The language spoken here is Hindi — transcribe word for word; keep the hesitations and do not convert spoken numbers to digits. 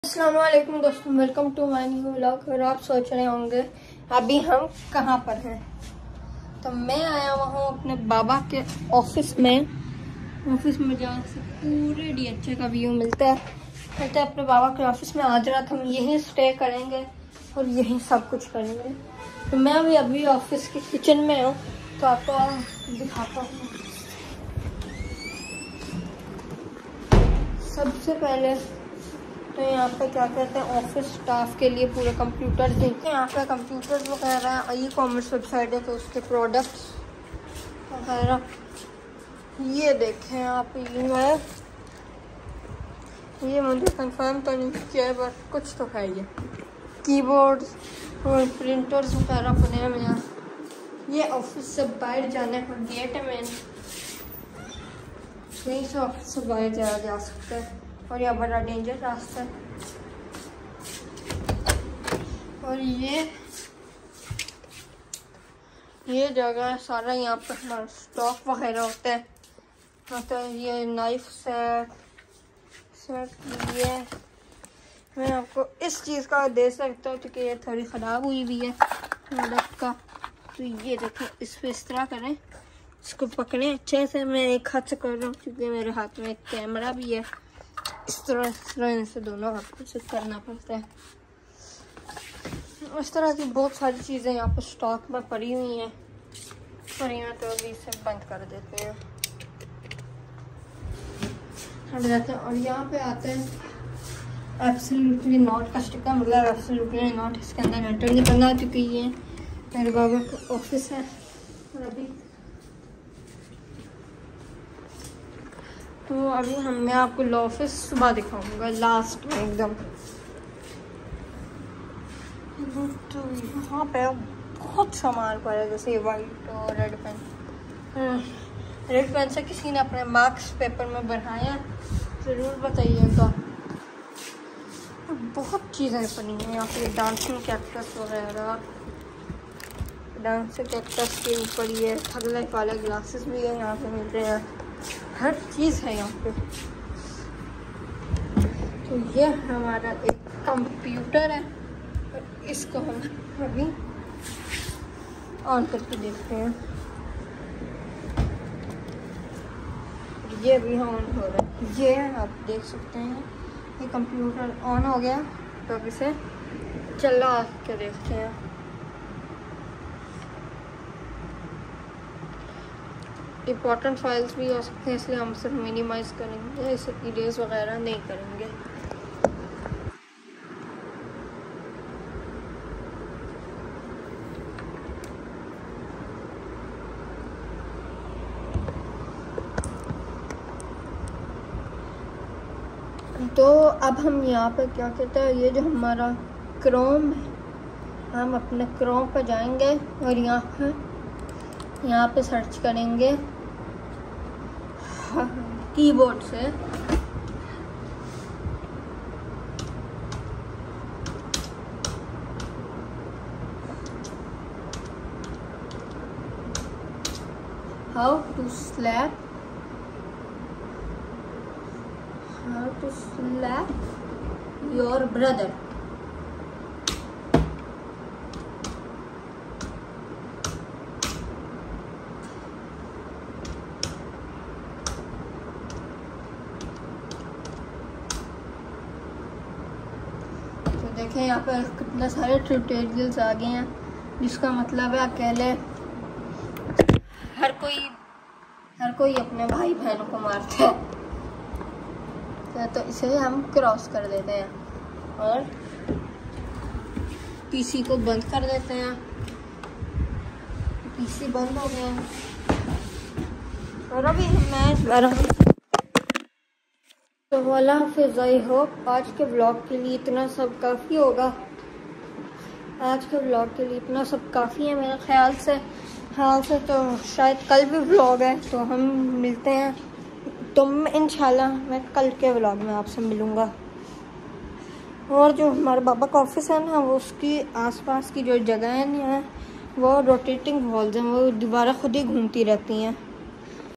अस्सलाम वालेकुम दोस्तों, welcome to my new vlog. और आप सोच रहे होंगे अभी हम कहाँ पर हैं, तो मैं आया हुआ हूँ अपने बाबा के ऑफिस में। ऑफिस में जहाँ से पूरे डीएचए का व्यू मिलता है। कहते हैं अपने बाबा के ऑफिस में आज रात हम यहीं स्टे करेंगे और यहीं सब कुछ करेंगे। तो मैं अभी अभी ऑफिस के किचन में हूँ, तो आपको दिखाता हूँ। सबसे पहले तो यहाँ पे क्या कहते हैं, ऑफिस स्टाफ के लिए पूरे कंप्यूटर देखते हैं। यहाँ पे कंप्यूटर वगैरह, ई कॉमर्स वेबसाइट है तो उसके प्रोडक्ट्स वगैरह ये देखें आप। ये है, ये मुझे कंफर्म तो नहीं किया है बट कुछ तो है। ये कीबोर्ड और प्रिंटर्स वगैरह बने हुए हैं। ये ऑफिस से बाहर जाने का गेट है मेन, यहीं से ऑफिस से बाहर जाया जा सकता है। और यह बड़ा डेंजर रास्ता है। और ये ये जगह सारा यहाँ पर हमारा स्टॉक वगैरह होता है। मतलब ये नाइफ सेट सेट ये मैं आपको इस चीज़ का दे सकता हूँ क्योंकि ये थोड़ी ख़राब हुई हुई है प्रोडक्ट का। तो ये देखें, इस पर इस तरह करें, इसको पकड़ें अच्छे से। मैं एक हाथ से कर रहा हूँ क्योंकि मेरे हाथ में एक कैमरा भी है। इस तरह इस तरह इनसे दोनों हाथों से करना पड़ता है। इस तरह की बहुत सारी चीज़ें यहाँ पर स्टॉक में पड़ी हुई हैं। और यहाँ तो अभी इसे बंद कर देते हैं, हट जाते हैं। और यहाँ पे आते हैं एब्सोल्युटली नॉट का स्टिकर, मतलब एब्सोल्युटली नॉट इसके अंदर एंटर नहीं करना क्योंकि ये मेरे बाबा का ऑफिस है। और अभी तो अभी हम मैं आपको ऑफिस सुबह दिखाऊंगा लास्ट में एकदम। तो यहाँ पे बहुत सामान पड़ा है, जैसे वाइट और रेड पेन। रेड पेन से किसी ने अपने मार्क्स पेपर में बनाया, ज़रूर बताइएगा। बहुत चीज़ें पड़ी हैं यहाँ पे, डांसिंग कैक्टस वगैरह। डांसिंग कैक्टस के ऊपर ये ठग लाइफ वाले ग्लासेस भी है यहाँ पे मिल रहे हैं। हर चीज़ है यहाँ पे। तो ये हमारा एक कंप्यूटर है और इसको हम अभी ऑन करके देखते हैं। ये अभी ऑन हो रहा है, ये आप देख सकते हैं ये कंप्यूटर ऑन हो गया। तो अब इसे चला के देखते हैं। इम्पॉर्टेंट फाइल्स भी हो सकते हैं, इसलिए हम सिर्फ मिनिमाइज़ करेंगे, इसे इरेज वगैरह नहीं करेंगे। तो अब हम यहाँ पे क्या कहते हैं, ये जो हमारा क्रोम है, हम अपने क्रोम पर जाएंगे और यहाँ पे यहाँ पे सर्च करेंगे कीबोर्ड से। How to slap how to slap your brother. देखें यहाँ पर कितने सारे ट्यूटोरियल्स आ गए हैं, जिसका मतलब है अकेले हर कोई हर कोई अपने भाई बहनों को मारता है। तो इसे हम क्रॉस कर देते हैं और पीसी को बंद कर देते हैं। पीसी बंद हो गया है और अभी मैं तो वाला हाफिज़। आई होप आज के व्लॉग के लिए इतना सब काफ़ी होगा। आज के व्लॉग के लिए इतना सब काफ़ी है मेरे ख्याल से ख्याल से तो शायद कल भी व्लॉग है, तो हम मिलते हैं। तो इंशाल्लाह मैं कल के व्लॉग में आपसे मिलूँगा। और जो हमारे बाबा का ऑफिस है ना, वो उसकी आसपास की जो जगह है ना, वो रोटेटिंग वॉल्स हैं, वो दोबारा खुद ही घूमती रहती हैं।